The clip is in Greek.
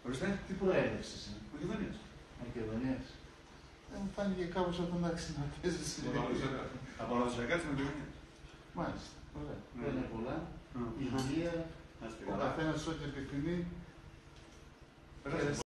Ορίστε. Τι προέλευσης είναι? Μακεδονίας. Μακεδονίας. Δεν μου φάνηκε κάπως εντάξει να παίζεις. Από παραδοσιακά της Μακεδονίας. Μάλιστα. Ωραία. Ναι. Δεν είναι πολλά. Υγεία, ο καθένας ό,τι επιθυμεί.